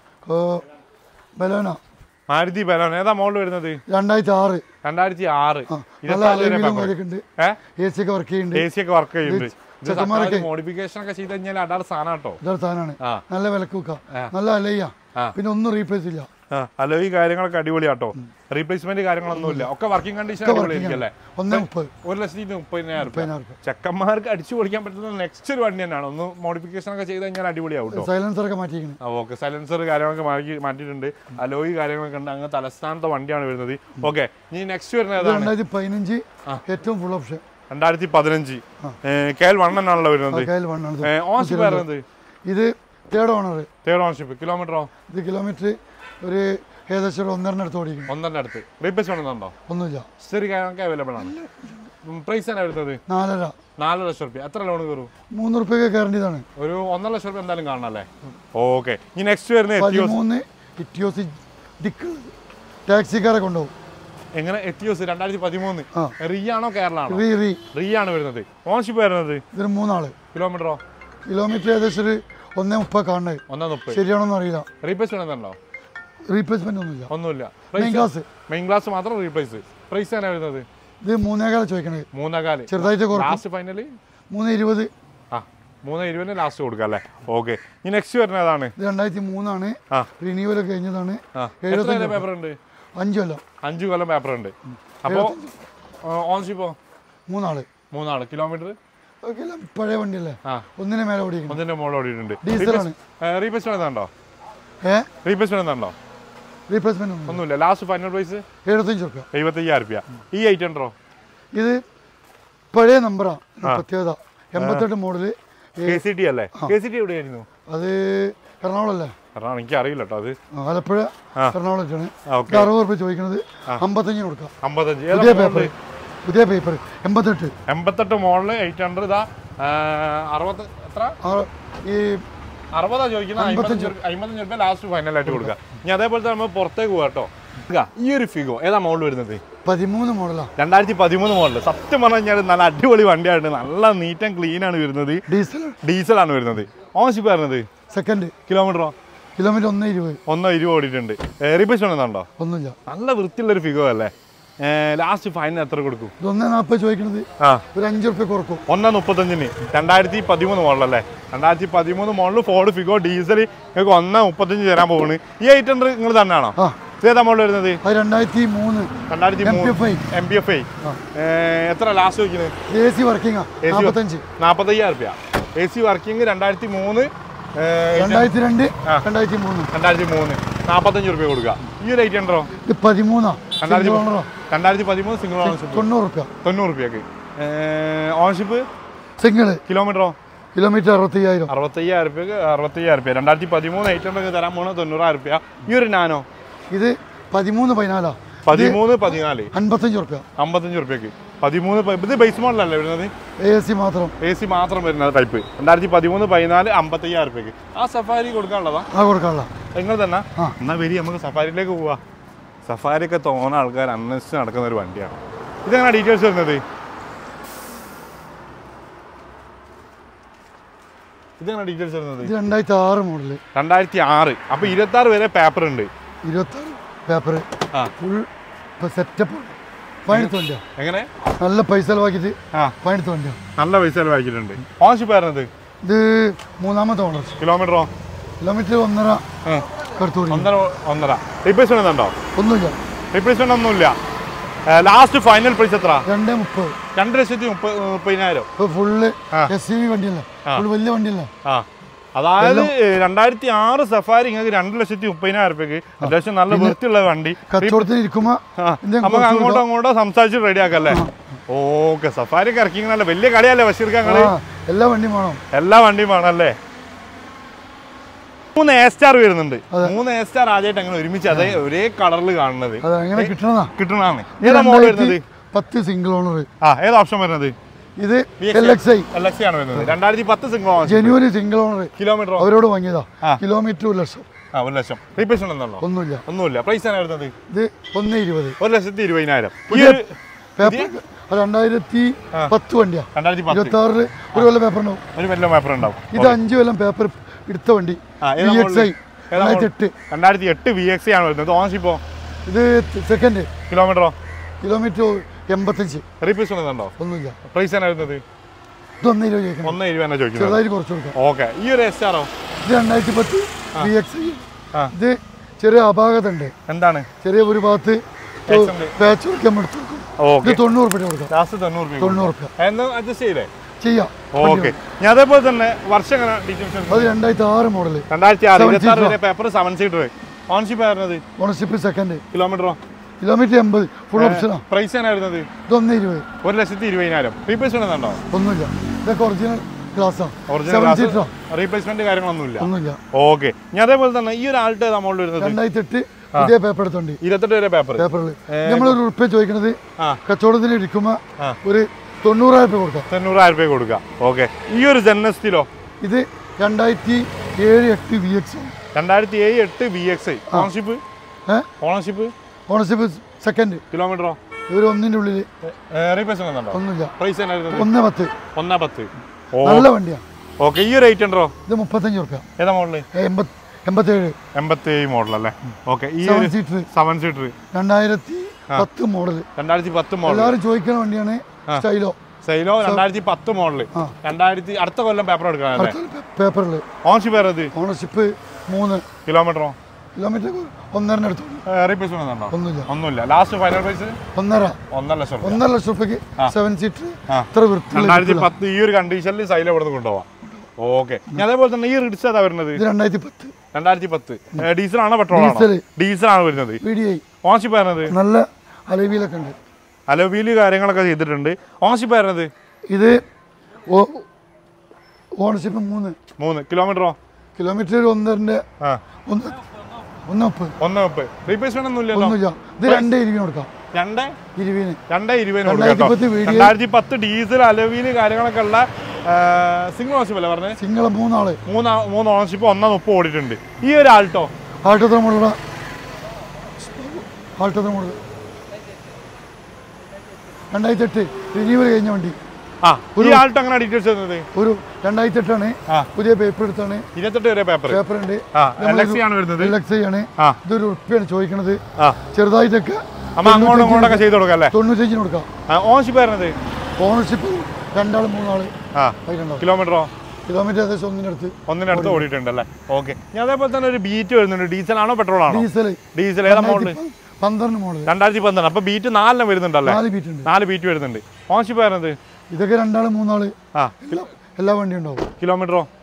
ബലോന. മാരുതി ബലോന. ഏതാ മോഡൽ വരുന്നത്? രണ്ടായിരത്തി ആറ്. രണ്ടായിരത്തി ആറ്. എ സി ഒക്കെ വർക്ക് ചെയ്യുന്നുണ്ട്. എ സി ഒക്കെ വർക്ക് ചെയ്യുന്നുണ്ട്. മോഡിഫിക്കേഷൻ ഒക്കെ ചെയ്ത് കഴിഞ്ഞാൽ അടാർ സാധനം കേട്ടോ. സാധനമാണ്. നല്ല വിലക്ക് വെക്കാം. നല്ല അലയ്യ. പിന്നെ ഒന്നും റീപ്ലേസ് ഇല്ല. അല്ലോ ഈ കാര്യങ്ങളൊക്കെ അടിപൊളിയാട്ടോ. റീപ്ലേസ്മെന്റ് കാര്യങ്ങളൊന്നുമില്ല. ഒക്കെ വർക്കിംഗ് കണ്ടീഷൻ അടിപൊളിയായിരിക്കും. ഒരു ലക്ഷത്തി മുപ്പതിനായിരം രൂപ ചെക്കന്മാർക്ക് അടിച്ചു പൊളിക്കാൻ പറ്റുന്ന നെക്സ്റ്റ് ഒരു വണ്ടി തന്നെയാണ്. ഒന്ന് മോഡിഫിക്കേഷൻ ഒക്കെ ചെയ്ത് കഴിഞ്ഞാൽ അടിപൊളിയാവും. സൈലൻസർ ഒക്കെ മാറ്റിയിരിക്കുന്നു. ഓക്കെ, സൈലൻസർ കാര്യങ്ങളൊക്കെ മാറ്റി മാറ്റിയിട്ടുണ്ട്. അലോയി കാര്യങ്ങളൊക്കെ ഉണ്ട്. അങ്ങനെ തലസ്ഥാനത്തെ വണ്ടിയാണ് വരുന്നത്. ഓക്കെ, ഇനി നെക്സ്റ്റ് വരുന്നത് രണ്ടായിരത്തി പതിനഞ്ച് ഏറ്റവും ഫുൾ ഓപ്ഷൻ. രണ്ടായിരത്തി പതിനഞ്ച് കെ എൽ വൺ ആണല്ലോ വരുന്നത്. ഓണർഷിപ്പ് വരുന്നത്? ഇത് തേർഡ് ഓണർ. Third ownership. കിലോമീറ്ററോ? ഇത് കിലോമീറ്റർ ഒരു ഏകദേശം ഒന്നര അടുത്ത് ഓടിക്കും. ഒന്നര അടുത്ത്. റീപ്ലേസ് ഉണ്ടോ? ഒന്നുമില്ല. ശരി, കാര്യങ്ങളൊക്കെ അവൈലബിൾ ആണ്. പ്രൈസ് ആണ് വരുന്നത്? നാലര. നാല് ലക്ഷം റുപ്യ. എത്ര ലോൺ കയറും? മൂന്ന് റുപ്യൊക്കെ കയറേണ്ടതാണ്. ഒരു ഒന്നര ലക്ഷം റുപ്യ എന്തായാലും കാണണം അല്ലേ? ഓക്കെ, ഈ നെക്സ്റ്റ് വരുന്നത് ടാക്സിക്കാരെ കൊണ്ടുപോകും. എങ്ങനെ? എത്തിയോസ് രണ്ടായിരത്തി പതിമൂന്ന്. റീ ആണോ കേരള ആണോ? റീ ആണ് വരുന്നത്. ഓണർഷിപ്പ് വരുന്നത്? ഇതിന് മൂന്നാള്. കിലോമീറ്ററോ? കിലോമീറ്റർ ഏകദേശം ഒരു ഒന്നേ മുപ്പത് കാണുന്നത്. ഒന്നേ മുപ്പത്. ശരിയാണോന്ന് അറിയില്ല. റീപ്ലേസ്മെന്റ് ഉണ്ടോ? റീപ്ലേസ്മെന്റ് ഒന്നുമില്ല. ഒന്നുമില്ല. Main class. മെയിൻ ക്ലാസ് മാത്രം റീപ്ലേസ്. പ്രൈസ് ആണ് വരുന്നത്? ഇത് മൂന്നേകാല ചോദിക്കണേ. മൂന്നേകാല്. ചെറുതായിട്ട് ലാസ്റ്റ് ഫൈനലി മൂന്ന് ഇരുപത്. ആ, മൂന്ന് ഇരുപതിന് ലാസ്റ്റ് കൊടുക്കാം അല്ലേ? ഓക്കെ, ഈ നെക്സ്റ്റ് വരുന്നത് ഏതാണ്? ഇത് രണ്ടായിരത്തി മൂന്നാണ്. റിന്യൂവൽ കഴിഞ്ഞതാണ്. പേപ്പർ ഉണ്ട്? അഞ്ചു കൊല്ലം. അഞ്ചു കൊല്ലം പേപ്പർ ഉണ്ട്. അപ്പോ ഓണർഷിപ്പോ? മൂന്നാള്. മൂന്നാള്. കിലോമീറ്റർ? പഴയ വണ്ടിയല്ലേ? ഒന്നിനെ മേലെ ഓടിക്കും. ഒന്നിന്റെ മുകളിൽ ഓടിയിട്ടുണ്ട്. ഡീസലാണ്. റീപ്ലേസ്മെന്റ് ഉണ്ടോ? ഏഹ് റീപ്ലേസ്മെന്റ് ഉണ്ടോ? റീപ്ലേസ്മെന്റ് ഒന്നുമില്ല. Last final price? എഴുപത്തഞ്ച് റുപ്യ. എഴുപത്തയ്യായിരം രൂപ. ഈ എയ്റ്റ് ഹൺഡ്രോ? ഇത് പഴയ നമ്പറാണ്. പ്രത്യേകത എൺപത്തെട്ട് മോഡല്. കെ സി ടി അല്ലേ? കെ സി ടി എവിടെയായിരുന്നു? അത് എറണാകുളം അല്ലേ? എറണാകുളം. എനിക്ക് അറിയില്ല കേട്ടോ. അത് ആലപ്പുഴ എറണാകുളത്താണ്. അറുപത് റുപ്യ ചോദിക്കുന്നത്. അമ്പത്തഞ്ചിന് കൊടുക്കാം. അമ്പത്തഞ്ച്. പുതിയ പേപ്പർ. പുതിയ പേപ്പർ. എൺപത്തെട്ട്. എൺപത്തെട്ട് മോഡല് എയ്റ്റ് ഹൺഡ്രഡ്. ഇതാ അറുപത്. എത്ര? ഈ അറുപതാ ചോദിക്കുന്നത്. അമ്പത്തഞ്ച് രൂപ ലാസ്റ്റ് ഫൈനലായിട്ട് കൊടുക്കാം. ഇനി അതേപോലെ തന്നെ നമ്മൾ പുറത്തേക്ക് പോകാം കേട്ടോ. ഈ ഒരു ഫിഗോ ഏതാ മോഡൽ വരുന്നത്? പതിമൂന്ന് മോഡലാ. രണ്ടായിരത്തി പതിമൂന്ന് മോഡൽ. സത്യം പറഞ്ഞു കഴിഞ്ഞാൽ നല്ല അടിപൊളി വണ്ടിയാണ്. നല്ല നീറ്റ് ആൻഡ് ക്ലീൻ ആണ് വരുന്നത്. ഡീസൽ. ഡീസൽ ആണ് വരുന്നത്. ഓണർഷിപ്പ് വരുന്നത്? സെക്കൻഡ്. കിലോമീറ്ററോ? കിലോമീറ്റർ ഒന്നേ ഇരുപത്. ഒന്നോ ഇരുപത് ഓടിയിട്ടുണ്ട്. റീപ്ലേസ് ഉണ്ടോ? ഒന്നുമില്ല. നല്ല വൃത്തിയുള്ളൊരു ഫിഗോ അല്ലേ? ലാസ്റ്റ് ഫൈനൽ എത്ര കൊടുക്കും? ഒന്നേ നാൽപ്പത് ചോദിക്കുന്നത്. ഒരു അഞ്ച് റുപ്യ കുറക്കും. ഒന്നേ മുപ്പത്തഞ്ചിന്. രണ്ടായിരത്തി പതിമൂന്ന് മോഡലല്ലേ? രണ്ടായിരത്തി പതിമൂന്ന് മോഡൽ ഫോർഡ് ഫിഗോ ഡീസൽ. നിങ്ങൾക്ക് ഒന്നേ മുപ്പത്തഞ്ച് തരാൻ പോകുന്നു. ഈ എയ്റ്റ് ഹൺഡ്രഡ് നിങ്ങൾ തന്നെയാണോ? ഏതാ മോഡൽ വരുന്നത്? രണ്ടായിരത്തി മൂന്ന്. രണ്ടായിരത്തി മൂന്ന് എം പി എഫ് ഐ. എത്ര ലാസ്റ്റ് ചോദിക്കുന്നത്? എ സി വർക്കിംഗ് നാൽപ്പത്തയ്യായിരം രൂപ. എ സി വർക്കിംഗ് രണ്ടായിരത്തി മൂന്ന്. രണ്ടായിരത്തി രണ്ട്. രണ്ടായിരത്തി മൂന്ന്. രണ്ടായിരത്തി മൂന്ന്. നാൽപ്പത്തഞ്ച് റുപ്യ കൊടുക്കുക. ഈ ഒരു എയ്റ്റ് ഹൺഡ്രോ ഇത് പതിമൂന്നാ രണ്ടായിരത്തി പതിമൂന്ന് സിംഗിൾ ഓണർഷിപ്പ് തൊണ്ണൂറ് റുപ്യ തൊണ്ണൂറ് റുപ്യക്ക് ഓണർഷിപ്പ് സിംഗിള് കിലോമീറ്ററോ കിലോമീറ്റർ അറുപത്തയ്യായിരം അറുപത്തയ്യായിരം റുപ്യക്ക് അറുപത്തയ്യായിരം റുപ്യ രണ്ടായിരത്തി പതിമൂന്ന് എയ്റ്റ് ഹൺഡ്രഡ് തരാൻ പോണ തൊണ്ണൂറായിരം റുപ്യ ഈ ഒരു നാനോ ഇത് പതിമൂന്ന് പതിനാലാ പതിമൂന്ന് പതിനാല് അൻപത്തഞ്ച് റുപ്യ അമ്പത്തഞ്ച് റുപ്യക്ക് പതിമൂന്ന് ഇത് ബേസ് മോഡലല്ലേ വരുന്നത് എ സി മാത്രം എ സി മാത്രം വരുന്ന ടൈപ്പ് രണ്ടായിരത്തി പതിമൂന്ന് പതിനാല് അമ്പത്തയ്യായിരം റുപ്യക്ക് ആ സഫാരി കൊടുക്കാനുള്ളതാ ആ കൊടുക്കാനുള്ള നിങ്ങൾ തന്നെ എന്നാൽ വരി നമുക്ക് സഫാരിയിലേക്ക് പോവാ സഫാരിയൊക്കെ തോന്നുന്ന ആൾക്കാർ അന്വേഷിച്ച് നടക്കുന്ന ഒരു വണ്ടിയാണ് ഇതെങ്ങനെ ഡീറ്റെയിൽസ് വരുന്നത് ഇതെങ്ങനെ ഡീറ്റെയിൽസ് വരുന്നത് രണ്ടായിരത്തി ആറ് മോഡല് രണ്ടായിരത്തി ആറ് അപ്പൊ ഇരുപത്തി ആറ് വരെ പേപ്പർ ഉണ്ട് ഇരുപത്തി ആറ് പേപ്പർ ഫുൾ സെറ്റപ്പ് പതിനെട്ട് വണ്ടിയാ എങ്ങനെ നല്ല പൈസ ചെലവാക്കിയിട്ട് പതിനെട്ട് വണ്ടിയാ നല്ല പൈസ ചെലവാക്കിയിട്ടുണ്ട് ഓണർഷിപ്പ് ആയിരുന്നത് ഇത് മൂന്നാമത്തെ ഓണർഷിപ്പ് കിലോമീറ്ററോ കിലോമീറ്റർ ഒന്നര ഒന്നര ഒന്നര റീപ്ലേസ്മെന്റ് ഉണ്ടോ ഒന്നുമില്ല റീപ്ലേസ്മെന്റ് ഒന്നുമില്ല ലാസ്റ്റ് ഫൈനൽ പ്രൈസ് എത്ര രണ്ട് മുപ്പത് രണ്ട് ലക്ഷത്തി മുപ്പത് മുപ്പതിനായിരം ഫുള്ള് എസ് യു വി വണ്ടിയല്ലേ ഫുള്ള് വലിയ വണ്ടിയല്ലേ ആ അതായത് രണ്ടായിരത്തി ആറ് സഫാരി നിങ്ങൾക്ക് രണ്ട് ലക്ഷത്തി മുപ്പതിനായിരം റുപ്യക്ക് അത്യാവശ്യം നല്ല വൃത്തിയുള്ള വണ്ടി കച്ചവടത്തിന് ഇരിക്കുമ്പോ നമുക്ക് അങ്ങോട്ടോ അങ്ങോട്ടോ സംസാരിച്ച് റെഡി ആക്കല്ലേ ഓക്കെ സഫാരി ഇറക്കി നല്ല വലിയ കളിയല്ലേ ബഷീർക്കാങ്ങള് എല്ലാ വണ്ടിയും വേണം എല്ലാ വണ്ടിയും വേണം അല്ലേ മൂന്ന് എ സ്റ്റാർ വരുന്നുണ്ട് മൂന്ന് എ സ്റ്റാർ ആദ്യമായിട്ട് അങ്ങനെ ഒരുമിച്ച് അതേ ഒരേ കളറിൽ കാണുന്നത് കിട്ടണതാണ് ഏതാ മോഡൽ വരുന്നത് പത്ത് സിംഗിൾ ഓണർ ആ ഏത് ഓപ്ഷൻ വരുന്നത് ഇത് L X I L X ആണ് വരുന്നത് രണ്ടായിരത്തി പത്ത് സിംഗിൾ ഓണർ ജനുവരി സിംഗിൾ ഓണർ കിലോമീറ്റർ അവരോട് വാങ്ങിയതാ കിലോമീറ്റർ ഒരു ലക്ഷം ആ ഒരു ലക്ഷം റീപ്ലേസ്മെന്റ് ഉണ്ടല്ലോ ഒന്നുമില്ല ഒന്നുമില്ല പ്രൈസ് ആണ് വരുന്നത് ഇത് ഒന്ന് ഇരുപത് ഒരു ലക്ഷത്തി ഇരുപതിനായിരം രണ്ടായിരത്തി പത്ത് വണ്ടിയാ ഇരുപത്തി ആറില് ഒരു കൊല്ലം പേപ്പർ ഉണ്ടാവും ഒരു കൊല്ലം പേപ്പർ ഉണ്ടാവും ഇത് അഞ്ചു കൊല്ലം പേപ്പർ എടുത്ത വണ്ടി രണ്ടായിരത്തി എട്ട് വി എക്സ് ആണ് വരുന്നത് ഓണർഷിപ്പോ ഇത് സെക്കൻഡ് കിലോമീറ്ററോ കിലോമീറ്റർ എൺപത്തഞ്ച് റീപ്ലേസ്മെന്റ് ഉണ്ടോ ഒന്നുമില്ല പ്രൈസ് ആണ് വരുന്നത് ഇതൊന്ന് ഇരുപത് ഒന്ന് ഇരുപത് ചോദിക്കുന്നത് ചെറുതായിട്ട് കുറച്ച് കൊടുക്കാം ഓക്കെ ഈ ഒരു എസ്റ്റാറോ ഇത് രണ്ടായിരത്തി പത്ത് വി എക്സ് ഇത് ചെറിയ അപാകത ഉണ്ട് എന്താണ് ചെറിയ ഒരു ഭാഗത്ത് പാച്ച് കൊടുക്കാൻ എടുത്തു കൊടുക്കും തൊണ്ണൂറ് രൂപ കൊടുക്കാം ലാസ്റ്റ് തൊണ്ണൂറ് രൂപ തൊണ്ണൂറ് രൂപ അഡ്ജസ്റ്റ് ചെയ്തേ ചെയ്യാം ഓക്കെ ഞാൻ അതേപോലെ തന്നെ വർഷം അത് രണ്ടായിരത്തി ആറ് മോഡല് രണ്ടായിരത്തി ആറ് ഇരുപത്തി ആറ് വരെ പേപ്പർ സെവൻ സീറ്റർ ഓണർഷിപ്പ് ആയിരുന്നത് ഓണർഷിപ്പ് സെക്കൻഡ് കിലോമീറ്ററോ കിലോമീറ്റർ എൺപത് ഫുൾ ഓപ്ഷനാ പ്രൈസ് ആണ് വരുന്നത് ഇതൊന്ന് ഇരുപത് ഒരു ലക്ഷത്തി ഇരുപതിനായിരം റീപ്ലേസ്മെന്റ് ഉണ്ടോ ഒന്നുമില്ല ഇതൊക്കെ ഒറിജിനൽ ഗ്ലാസ്സാണ് റീപ്ലേസ്മെന്റ് കാര്യങ്ങളൊന്നുമില്ല ഒന്നുമില്ല ഓക്കെ ഞാൻ അതേപോലെ തന്നെ ഈ ഒരു ആൾട്ട് നമ്മൾ വരുന്നത് രണ്ടായിരത്തി എട്ട് പുതിയ പേപ്പർ എടുത്തോണ്ട് ഇരുപത്തെട്ട് വരെ പേപ്പർ പേപ്പറിൽ നമ്മളൊരു ഉറുപ്പ്യ ചോദിക്കുന്നത് കച്ചവടത്തിന് ഇരിക്കുമ്പോ ഒരു തൊണ്ണൂറായിരം രൂപ കൊടുക്കാം തൊണ്ണൂറായിരം രൂപ കൊടുക്കാം ഓക്കെ ഈ ഒരു ജെന്നസ്റ്റിലോ ഇത് രണ്ടായിരത്തി ഏഴ് എട്ട് വി എക്സ് രണ്ടായിരത്തി ഏഴ് എട്ട് V X ownership ownership ownership second കിലോമീറ്ററോ ഇവര് ഒന്നിന്റെ ഉള്ളിൽ റീപ്ലേസ്മെന്റ് ഉണ്ടോ ഒന്നുമില്ല പ്രൈസ് ഒന്ന് പത്ത് ഒന്നേ പത്ത് നല്ല വണ്ടിയാണ് ഓക്കെ ഈ ഒരു എയ്റ്റ് ഹൺഡ്രോ ഇത് മുപ്പത്തഞ്ച് റുപ്യ ഏതാ മോഡല് എൺപത്തേഴ് എൺപത്തേഴ് മോഡൽ അല്ലേ ഓക്കെ ഈ സീറ്റർ സെവൻ സീറ്റർ രണ്ടായിരത്തി പത്ത് മോഡൽ രണ്ടായിരത്തി പത്ത് മോഡൽ എല്ലാവരും ചോദിക്കുന്ന വണ്ടിയാണ് സ്റ്റൈലോ സ്റ്റൈലോ രണ്ടായിരത്തി പത്ത് മോഡൽ രണ്ടായിരത്തി അടുത്ത കൊല്ലം പേപ്പർ എടുക്കാനല്ലേ പേപ്പറിൽ ഓണർഷിപ്പ് വേറെ ഓണർഷിപ്പ് മൂന്ന് കിലോമീറ്ററോ കിലോമീറ്റർ ഒന്നര അടുത്ത് റീപ്ലേസ്മെന്റ് ഉണ്ടോ ഒന്നുമില്ല ഒന്നുമില്ല ലാസ്റ്റ് ഫൈനൽ പ്രൈസ് ഒന്നര ഒന്നര ലക്ഷം ഒന്നര ലക്ഷം രൂപയ്ക്ക് സെവൻ സീറ്റർ ഇത്ര വൃത്തി രണ്ടായിരത്തി പത്ത് ഈ ഒരു കണ്ടീഷനിൽ സൈല ഇവിടെ കൊണ്ടുപോവാം ഓക്കെ ഞാൻ അതേപോലെ തന്നെ ഈ റിഡ്സ് ഏതാ വരുന്നത് രണ്ടായിരത്തി പത്ത് രണ്ടായിരത്തി പത്ത് ഡീസൽ ആണോ പെട്രോൾ ആണോ ഡീസൽ ആണ് വരുന്നത് ഓണർഷിപ്പ് വരുന്നത് നല്ല അലവിയിലൊക്കെ ഉണ്ട് അലവിയിൽ കാര്യങ്ങളൊക്കെ ചെയ്തിട്ടുണ്ട് ഓണർഷിപ്പ് വരുന്നത് ഇത് ഓണർഷിപ്പ് മൂന്ന് മൂന്ന് കിലോമീറ്ററോ കിലോമീറ്റർ ഒന്നരന്റെ ഒന്ന് ഒന്ന് മുപ്പത് ഒന്ന് മുപ്പത് റീപ്ലേസ്മെന്റ് ഒന്നും ഇല്ലല്ലോ ഒന്നുമില്ല ഇത് രണ്ട് ഇരുപതിന് കൊടുക്കാം രണ്ട് ഇരുപതിന് രണ്ട് ഇരുപതിന് കൊടുക്കാം രണ്ടായിരത്തി പത്ത് ഡീസൽ അലവിയിൽ കാര്യങ്ങളൊക്കെ ഉള്ള സിംഗിൾ ഓണർഷിപ്പ് അല്ലേ പറഞ്ഞത് സിംഗിൾ മൂന്നാള് മൂന്ന് മൂന്ന് ഓണർഷിപ്പ് ഒന്നാം മുപ്പത് ഓടിയിട്ടുണ്ട് ഈ ഒരു ആൾട്ടോ ആൾട്ടോ തമ്മിലുള്ള ആൾട്ടോ തമ്മിലുള്ള രണ്ടായിരത്തി എട്ട് റിന്യൂവൽ കഴിഞ്ഞ വണ്ടി ആ ഒരു ആൾട്ടോ അങ്ങനെ ഡീറ്റെയിൽസ് തരുന്നത് ഒരു രണ്ടായിരത്തി എട്ടാണ് പുതിയ പേപ്പർ എടുത്താണ് ഇരുപത്തെട്ട് വരെ പേപ്പർ പേപ്പർ ഉണ്ട് വരുന്നത് ഇതൊരു ഉറുപ്പിയാണ് ചോദിക്കണത് ചെറുതായിട്ടൊക്കെ അങ്ങോട്ടും ഇങ്ങോട്ടൊക്കെ ചെയ്ത് കൊടുക്കാം അല്ലേ തൊണ്ണൂറ്റഞ്ചിന് കൊടുക്കാം ഓണർഷിപ്പ് വരുന്നത് ഓണർഷിപ്പ് രണ്ടാള് മൂന്നാള് കിലോമീറ്ററോ കിലോമീറ്റർ ഏകദേശം ഒന്നിനടുത്ത് ഒന്നിനടുത്ത് ഓടിയിട്ടുണ്ട് അല്ലേ ഓക്കെ ഞാൻ അതേപോലെ തന്നെ ഒരു ബീറ്റ് വരുന്നുണ്ട് ഡീസൽ ആണോ പെട്രോൾ ആണോ ഡീസൽ ഡീസൽ ഏതാ മോഡൽ പന്ത്രണ്ട് മോഡൽ രണ്ടായിരത്തി പന്ത്രണ്ട് അപ്പൊ ബീറ്റ് നാലെണ്ണം വരുന്നുണ്ടല്ലേ നാല് ബീറ്റ് ഉണ്ട് നാല് ബീറ്റ് വരുന്നുണ്ട് ഓണർഷിപ്പ് വരുന്നത് ഇതൊക്കെ രണ്ടാള് മൂന്നാള് എല്ലാ വണ്ടിയും ഉണ്ടാവും കിലോമീറ്ററോ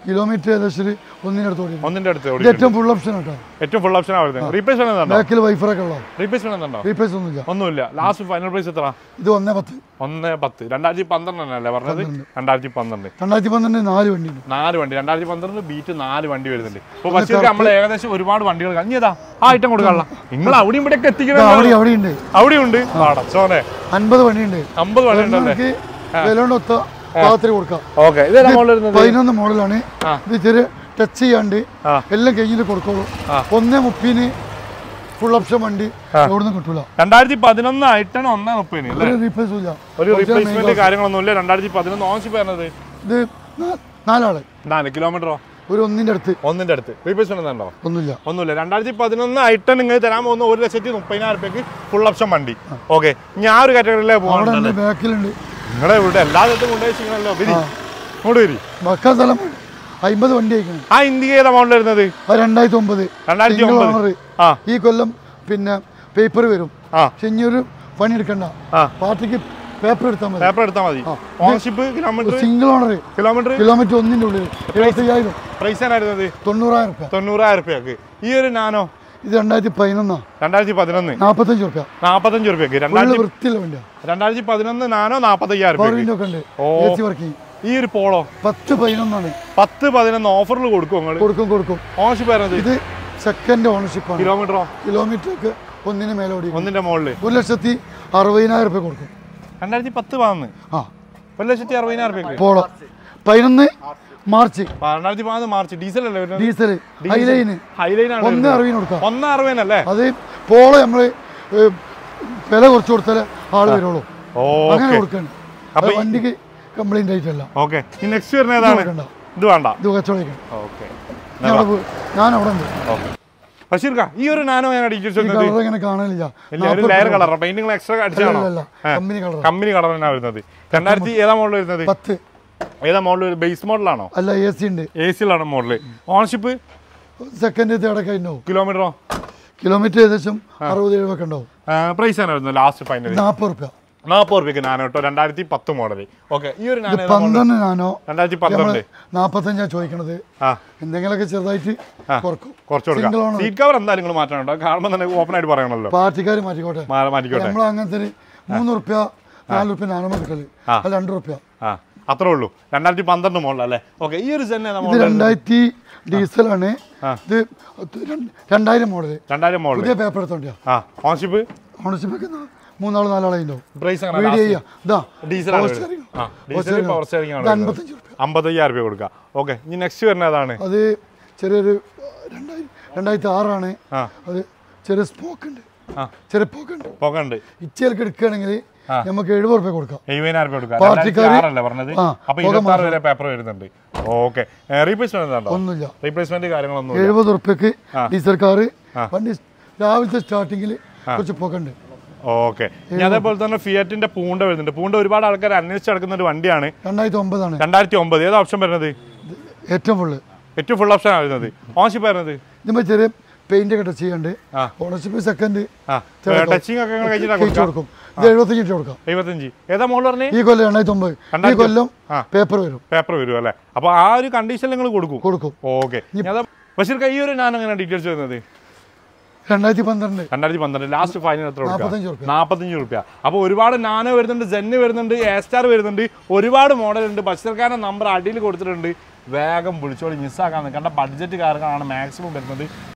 കിലോമീറ്റർ ഏകദേശം ഒന്നിനടുത്ത് ഓടി ഒന്നിന്റെ അടുത്ത് ഇത് ഏറ്റവും ഫുൾ ഓപ്ഷൻ കേട്ടോ ഏറ്റവും ഫുൾ ഓപ്ഷൻ ആണ് റീപ്ലേസ്മെന്റ് ബാക്കിൽ വൈഫറൊക്കെ ഉള്ളത് റീപ്ലേസ്മെന്റ് ഉണ്ടോ റീപ്ലേസ് ഒന്നുമില്ല ഒന്നുമില്ല ലാസ്റ്റ് ഫൈനൽ പ്രൈസ് എത്ര ഇത് ഒന്നേ പത്ത് ഒന്ന് പത്ത് രണ്ടായിരത്തി പന്ത്രണ്ടല്ലേ പറഞ്ഞത് രണ്ടായിരത്തി പന്ത്രണ്ട് രണ്ടായിരത്തി പന്ത്രണ്ട് നാല് വണ്ടി നാല് വണ്ടി രണ്ടായിരത്തി പന്ത്രണ്ട് ബീറ്റ് നാല് വണ്ടി വരുന്നുണ്ട് അപ്പൊ ബസ്സിൽ നമ്മൾ ഏകദേശം ഒരുപാട് വണ്ടികൾ കഞ്ഞതാ ആ ഐറ്റം കൊടുക്കാനുള്ള നിങ്ങൾ അവിടെയും ഇവിടെ എത്തിക്കണം അവിടെയുണ്ട് അവിടെയുണ്ട് അടച്ചോനെ അൻപത് വണ്ടിയുണ്ട് അമ്പത് വണ്ടി ഉണ്ടല്ലേ വിലകൊണ്ടൊത്ത പാകത്തിന് കൊടുക്കാം ഓക്കെ പതിനൊന്ന് മോഡലാണ് ഇത് ചെറിയ ടച്ച് ചെയ്യാണ്ട് എല്ലാം കഴിഞ്ഞിൽ കൊടുത്തോളൂ ഒന്നേ മുപ്പതിന് ഫുൾ ഓപ്ഷൻ വണ്ടി എവിടെ നിന്ന് കിട്ടൂല രണ്ടായിരത്തി പതിനൊന്ന് ആയിട്ടാണ് ഒന്നേ മുപ്പതിന് റീപ്ലേസ് ഇല്ല ഒരു റീപ്ലേസ്മെന്റ് കാര്യങ്ങളൊന്നുമില്ല രണ്ടായിരത്തി പതിനൊന്ന് ഓൺഷിപ്പ് വരുന്നത് ഇത് നാലാള് നാല് കിലോമീറ്ററോ ഒരു ഒന്നിന്റെ അടുത്ത് ഒന്നിന്റെ അടുത്ത് റീപ്ലേസ്മെന്റ് ഉണ്ടോ ഒന്നുമില്ല ഒന്നുമില്ല രണ്ടായിരത്തി പതിനൊന്ന് ആയിട്ട് നിങ്ങൾ തരാൻ പോകുന്ന ഒരു ലക്ഷത്തി മുപ്പതിനായിരം രൂപയ്ക്ക് ഫുൾ ഓപ്ഷൻ വണ്ടി ഓക്കെ ഞാൻ ഒരു കാറ്റഗറിയിലേ പോകണം ബാക്കിലുണ്ട് നിങ്ങളെ ഇവിടെ എല്ലാ സ്ഥലത്തും കൊണ്ടുപോയില്ലോ ഇങ്ങോട്ട് വരി മക്കാൻ സ്ഥലം അമ്പത് വണ്ടി അയക്കണം ആ ഇന്ത്യ ഏത് എമൗണ്ട് വരുന്നത് രണ്ടായിരത്തി ഒമ്പത് രണ്ടായിരത്തി ഒമ്പത് ഈ കൊല്ലം പിന്നെ പേപ്പർ വരും പക്ഷെ ഇനിയൊരു പണി എടുക്കണ്ട പാർട്ടിക്ക് പേപ്പർ എടുത്താൽ മതി പേപ്പർ എടുത്താൽ മതി ownership kilometre single owner kilometre kilometre ഒന്നിന്റെ ഉള്ളിൽ എഴുപത്തയ്യായിരം പ്രൈസ് ആയിരുന്നത് തൊണ്ണൂറായിരം റുപ്യ തൊണ്ണൂറായിരം റുപ്യക്ക് ഈ ഒരു നാനോ ഇത് രണ്ടായിരത്തി പതിനൊന്നാ രണ്ടായിരത്തി പതിനൊന്ന് നാപ്പത്തഞ്ച് റുപ്യ നാപ്പത്തഞ്ച് റുപ്യക്ക് വൃത്തിയുള്ള വണ്ടിയാ രണ്ടായിരത്തി പതിനൊന്ന് നാനോ നാപ്പത്തയ്യായിരം വർക്കിംഗ് ഈ ഒരു പോളോ പത്ത് പതിനൊന്നാണ് പത്ത് പതിനൊന്ന് ഓഫറിൽ കൊടുക്കും നിങ്ങൾ കൊടുക്കും കൊടുക്കും ഓണർഷിപ്പ് വരുന്നത് ഇത് സെക്കൻഡ് ഓണർഷിപ്പ് ആണ് കിലോമീറ്ററോ കിലോമീറ്റർ ഒക്കെ ഒന്നിന് മേലോടി ഒന്നിന്റെ മുകളിൽ ഒരു ലക്ഷത്തി അറുപതിനായിരം റുപ്യ കൊടുക്കും രണ്ടായിരത്തി പത്ത് പതിനൊന്ന് ആ ഒരു ലക്ഷത്തി അറുപതിനായിരം റുപ്യക്ക് പോളോ പതിനൊന്ന് മാർച്ച് രണ്ടായിരത്തി പതിനൊന്ന് മാർച്ച് ഡീസൽ അല്ലേ ഡീസൽ ഹൈലൈന് ഹൈലൈനാണ് ഒന്ന് അറുപതിന് കൊടുക്കാം ഒന്ന് അറുപതിനല്ലേ അത് പോളോ നമ്മള് വില കുറച്ച് കൊടുത്താലേ ആള് വരുള്ളൂ അങ്ങനെ കൊടുക്കണം അപ്പൊ വണ്ടിക്ക് കംപ്ലൈന്റ് ആയിട്ടല്ല ഓക്കെ ഈ നെക്സ്റ്റ് വരുന്ന ഏതാണ് ഇത് വേണ്ട ഇത് കച്ചവടം ഓക്കെ ഞാൻ അവിടെ ഉണ്ട് ബഷീർക്ക ഈ ഒരു നാനോ ഞാൻ ഡീറ്റെയിൽസ് ഇങ്ങനെ കാണാനില്ല ലെയർ കളർ പെയിന്റിംഗ് എക്സ്ട്രാ അടിച്ചാണോ കമ്പനി കളർ കമ്പനി കളർ തന്നെയാണ് വരുന്നത് രണ്ടായിരത്തി ഏതാ മോഡൽ വരുന്നത് പത്ത് ഏതാ മോഡൽ ബേസ് മോഡലാണോ അല്ല എ സി ഉണ്ട് എ സിയിലാണ് മോഡല് ഓണർഷിപ്പ് സെക്കൻഡ് തേർഡൊക്കെ ഉണ്ടാവും കിലോമീറ്ററോ കിലോമീറ്റർ ഏകദേശം അറുപത് എഴുപതൊക്കെ ഉണ്ടാവും പ്രൈസ് ആണ് വരുന്നത് ലാസ്റ്റ് ഫൈനൽ നാൽപ്പത് റുപ്യ നാൽപ്പത് റുപ്യക്ക് നാനോ കേട്ടോ രണ്ടായിരത്തി പത്ത് മോഡല് ഓക്കെ ഈ ഒരു പന്ത്രണ്ട് നാനോ രണ്ടായിരത്തി പന്ത്രണ്ട് നാപ്പത്തഞ്ചാ ചോദിക്കണത് എന്തെങ്കിലുമൊക്കെ ചെറുതായിട്ട് കുറക്കും കുറച്ച് കൊടുക്കാം സീറ്റ് കവർ എന്തായാലും നിങ്ങൾ മാറ്റണോ കാണുമ്പോൾ തന്നെ ഓപ്പൺ ആയിട്ട് പറയണല്ലോ പാർട്ടിക്കാർ മാറ്റിക്കോട്ടെ മാറ്റിക്കോട്ടെ നമ്മൾ അങ്ങനത്തെ മൂന്ന് റുപ്യ നാല് റുപ്യ നാനോ കിട്ടല് രണ്ട് റുപ്യ അത്രേ ഉള്ളൂ രണ്ടായിരത്തി പന്ത്രണ്ട് മോഡൽ അല്ലേ ഓക്കെ ഈ ഒരു ഇത് രണ്ടായിരത്തി ഡീസലാണ് ഇത് രണ്ടായിരം മോഡല് രണ്ടായിരം മോഡൽ പുതിയ പേപ്പർ എടുത്തോണ്ടിയാ ഓണർഷിപ്പ് ഓണർഷിപ്പ് ഒക്കെ മൂന്നാള് നാലാളുണ്ടാവും അമ്പത്തയ്യായിരം രൂപ കൊടുക്കാം ഓക്കെ ഇനി നെക്സ്റ്റ് വരുന്ന ഏതാണ് അത് ചെറിയൊരു രണ്ടായിരത്തി ആറാണ് അത് ചെറിയ സ്പോക്ക് ഉണ്ട് ചെറിയ പോക്കുണ്ട് പോക്കുണ്ട് ഇച്ചയിലേക്ക് എടുക്കുകയാണെങ്കിൽ നമുക്ക് എഴുപത് റുപ്യ കൊടുക്കാം എഴുപതിനായിരം രൂപ കൊടുക്കാം പാർട്ടിക്കാരല്ലേ പറഞ്ഞത് അപ്പൊ ഇരുപത്തി വരെ പേപ്പർ വരുന്നുണ്ട് ഓക്കെ റീപ്ലേസ്മെന്റ് ഒന്നുമില്ല റീപ്ലേസ്മെന്റ് കാര്യങ്ങളൊന്നും എഴുപത് റുപ്യക്ക് ഡീസൽ കാറ് വണ്ടി രാവിലത്തെ സ്റ്റാർട്ടിങ്ങിൽ കുറച്ച് പോക്കുണ്ട് ഓക്കെ അതേപോലെ തന്നെ ഫിയറ്റിന്റെ പൂണ്ട വരുന്നുണ്ട് പൂണ്ട ഒരുപാട് ആൾക്കാർ അന്വേഷിച്ച് നടക്കുന്ന ഒരു വണ്ടിയാണ് രണ്ടായിരത്തി ഒമ്പതാണ് രണ്ടായിരത്തി ഒമ്പത് ഏത് ഓപ്ഷൻ വരുന്നത് ഏറ്റവും ഫുള്ള് ഏറ്റവും ഫുൾ ഓപ്ഷൻ ആണ് വരുന്നത് ഓണർഷിപ്പ് വരുന്നത് ഇതിപ്പോ ചെറിയ പെയിന്റ് ഒക്കെ ടച്ച് ചെയ്യാണ്ട് ഓണർഷിപ്പ് സെക്കൻഡ് ടച്ചിങ് ഒക്കെ കൊടുക്കും ഇത് എഴുപത്തഞ്ച് കൊടുക്കാം എഴുപത്തഞ്ച് ഏതാ മോഡൽ പറഞ്ഞേ ഈ കൊല്ലം രണ്ടായിരത്തി ഒമ്പത് ഈ കൊല്ലം പേപ്പർ വരും പേപ്പർ വരും അല്ലേ അപ്പൊ ആ ഒരു കണ്ടീഷൻ നിങ്ങൾ കൊടുക്കും കൊടുക്കും ഓക്കെ ബഷീർ ഈ ഒരു ഞാൻ അങ്ങനെ ഡീറ്റെയിൽസ് വരുന്നത് രണ്ടായിരത്തി പന്ത്രണ്ട് രണ്ടായിരത്തി പന്ത്രണ്ട് ലാസ്റ്റ് ഫൈനൽ എത്ര നാൽപ്പത്തഞ്ച് റുപ്യ അപ്പൊ ഒരുപാട് നാനോ വരുന്നുണ്ട് ജെന്ന് വരുന്നുണ്ട് എ സ്റ്റാർ വരുന്നുണ്ട് ഒരുപാട് മോഡൽ ഉണ്ട് ബഷീർഖാന്റെ നമ്പർ അടിയിൽ കൊടുത്തിട്ടുണ്ട് വേഗം വിളിച്ചോളി മിസ്സാക്കാൻ നിൽക്കേണ്ട ബഡ്ജറ്റ് കാരണമാണ് മാക്സിമം വരുന്നത്